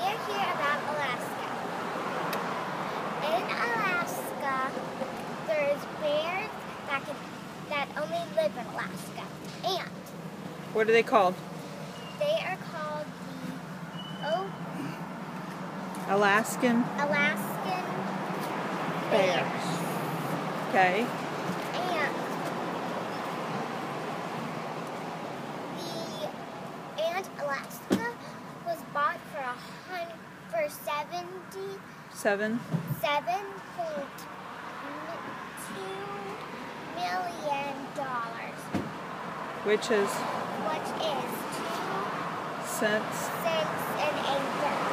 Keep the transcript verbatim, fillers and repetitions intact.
we're here about Alaska. In Alaska, there's bears that can that only live in Alaska, and what are they called? they are called the oh, Alaskan Alaskan bears. bears. Okay. And the and Alaska was bought for a hundred for seventy Seven. seven point two million dollars, Which is which is two cents. cents and eight cents.